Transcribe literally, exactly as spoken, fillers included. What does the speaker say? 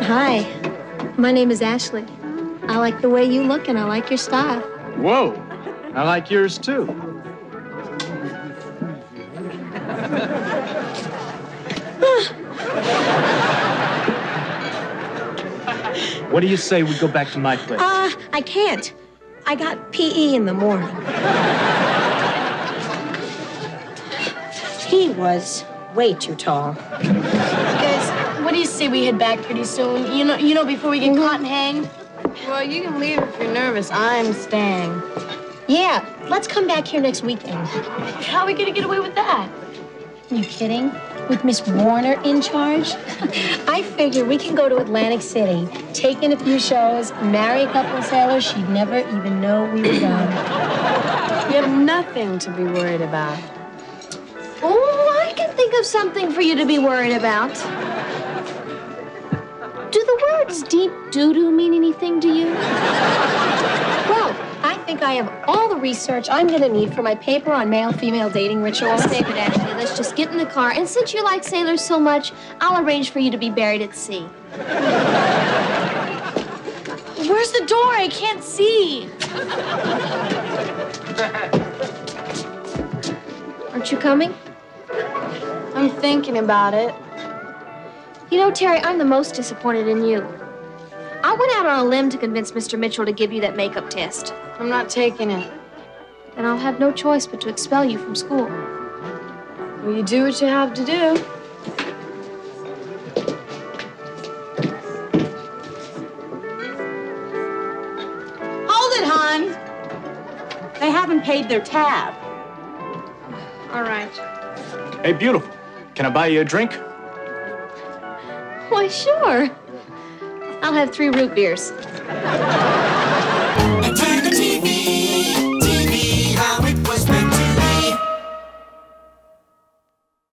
Hi, my name is Ashley. I like the way you look and I like your style. Whoa, I like yours too. What do you say we go back to my place? Uh, I can't. I got P E in the morning. He was way too tall. Guys, what do you say we head back pretty soon? You know, you know, before we get mm-hmm. caught and hanged? Well, you can leave if you're nervous. I'm staying. Yeah, let's come back here next weekend. How are we gonna get away with that? Are you kidding? With Miss Warner in charge? I figure we can go to Atlantic City, take in a few shows, marry a couple of sailors. She'd never even know we were gone. You have nothing to be worried about. Oh, I can think of something for you to be worried about. Do the words deep doo-doo mean anything to you? Well, I think I have all the research I'm going to need for my paper on male-female dating rituals. Save it, Ashley. Let's just get in the car. And since you like sailors so much, I'll arrange for you to be buried at sea. Where's the door? I can't see. Aren't you coming? I'm thinking about it. You know, Terry, I'm the most disappointed in you. I went out on a limb to convince Mister Mitchell to give you that makeup test. I'm not taking it. Then I'll have no choice but to expel you from school. Well, you do what you have to do. Hold it, hon. They haven't paid their tab. All right. Hey, beautiful. Can I buy you a drink? Why, sure. I'll have three root beers.